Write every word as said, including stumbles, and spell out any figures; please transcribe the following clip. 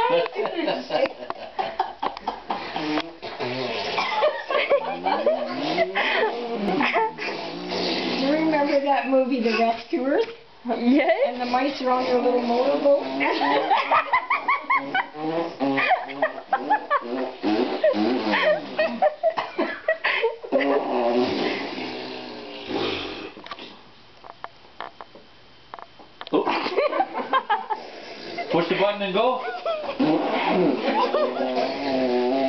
You remember that movie, The Rescuers? Yes. And the mice are on their little motorboat? Push the button and go.